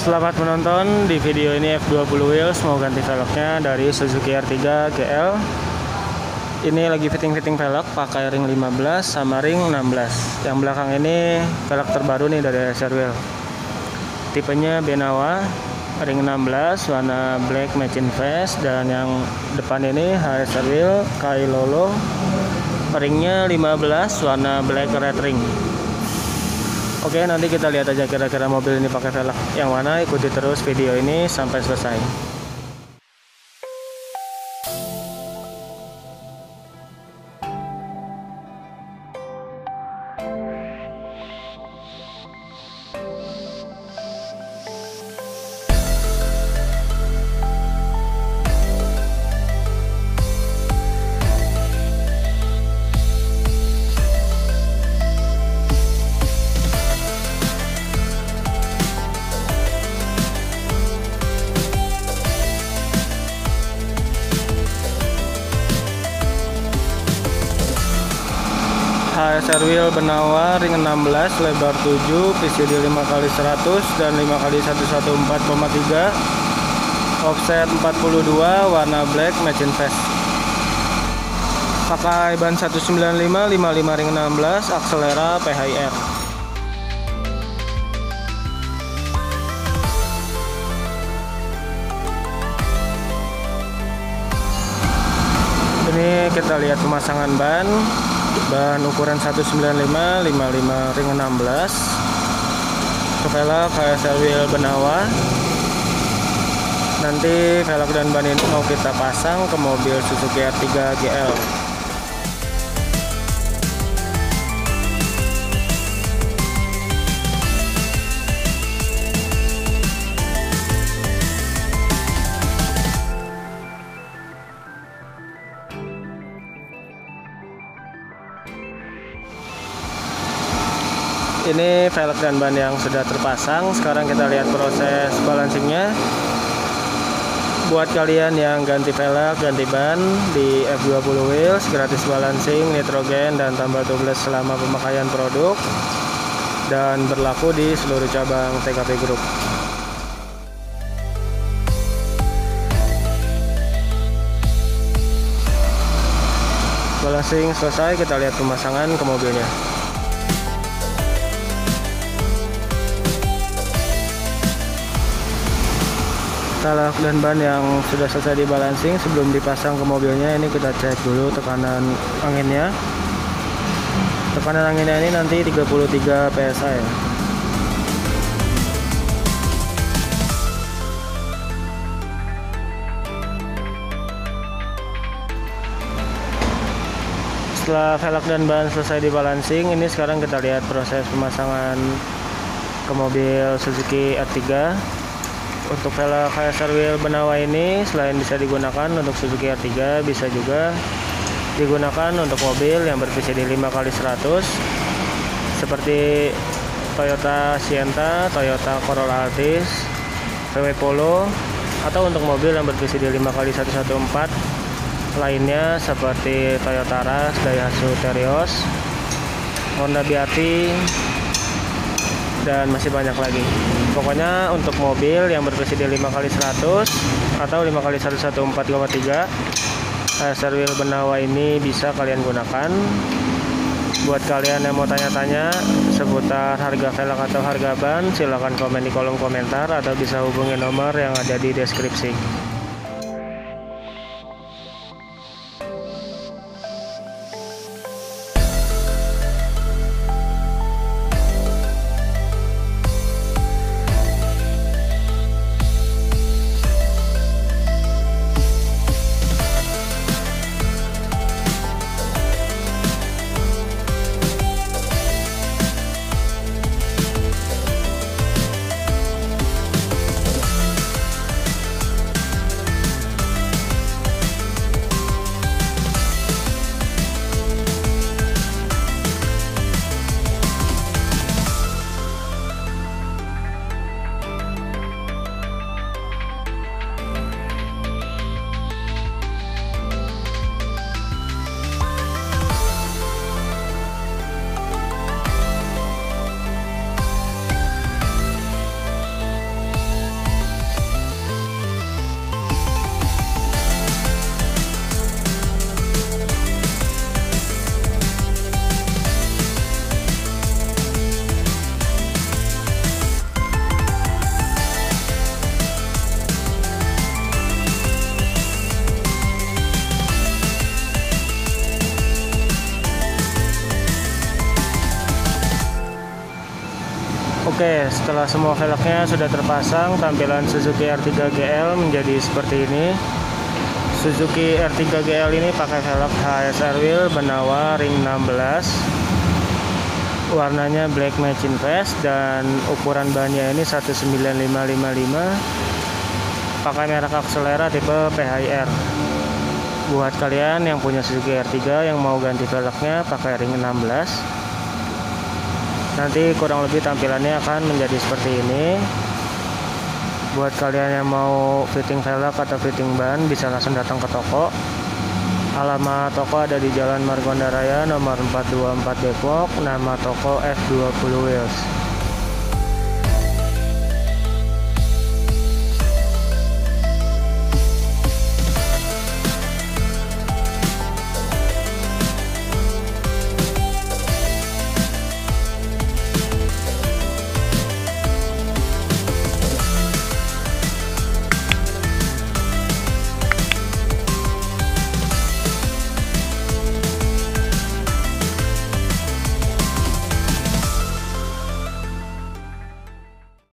Selamat menonton. Di video ini F20 Wheels mau ganti velgnya dari Suzuki R3 GL. Ini lagi fitting velg pakai ring 15 sama ring 16. Yang belakang ini velg terbaru nih dari HSR Wheel. Tipenya Benawa, ring 16 warna black matching face, dan yang depan ini HSR Wheel Kailolo, ringnya 15 warna black red ring. Oke, nanti kita lihat aja kira-kira mobil ini pakai velg yang mana. Ikuti terus video ini sampai selesai. HSR Wheel Benawa, ring 16, lebar 7, PCD 5x100 dan 5x114,3, offset 42, warna black matching face. Pakai ban 195 55 ring 16, akselera PHIR. Ini kita lihat pemasangan ban ukuran 195 55 ring 16 ke velg HSR Wheel Benawa. Nanti velg dan ban ini mau kita pasang ke mobil Suzuki R3 GL. Ini velg dan ban yang sudah terpasang. Sekarang kita lihat proses balancingnya. Buat kalian yang ganti velg, ganti ban di F20 Wheels, gratis balancing, nitrogen, dan tambal tubeless selama pemakaian produk, dan berlaku di seluruh cabang TKP Group. Balancing selesai, kita lihat pemasangan ke mobilnya. Velg dan ban yang sudah selesai dibalancing, sebelum dipasang ke mobilnya ini kita cek dulu tekanan anginnya. Tekanan anginnya ini nanti 33 PSI ya. Setelah velg dan ban selesai dibalancing, ini sekarang kita lihat proses pemasangan ke mobil Suzuki R3. Untuk velg HSR Wheel Benawa ini selain bisa digunakan untuk Suzuki R3, bisa juga digunakan untuk mobil yang ber-PCD 5x100 seperti Toyota Sienna, Toyota Corolla Altis, VW Polo, atau untuk mobil yang ber-PCD 5x114 lainnya seperti Toyota Rush, Daihatsu Terios, Honda Beati, dan masih banyak lagi. Pokoknya untuk mobil yang ber-PCD 5x100 atau 5x114,3, HSR Wheel Benawa ini bisa kalian gunakan. Buat kalian yang mau tanya-tanya seputar harga velg atau harga ban, silahkan komen di kolom komentar atau bisa hubungi nomor yang ada di deskripsi. Oke, setelah semua velgnya sudah terpasang, tampilan Suzuki R3 GL menjadi seperti ini. Suzuki R3 GL ini pakai velg HSR wheel Benawa ring 16. Warnanya black machine face dan ukuran bannya ini 19555. Pakai merek akselera tipe PHIR. Buat kalian yang punya Suzuki R3 yang mau ganti velgnya pakai ring 16. Nanti kurang lebih tampilannya akan menjadi seperti ini. Buat kalian yang mau fitting velg atau fitting ban bisa langsung datang ke toko. Alamat toko ada di Jalan Margonda Raya nomor 424 Depok. Nama toko F20 Wheels.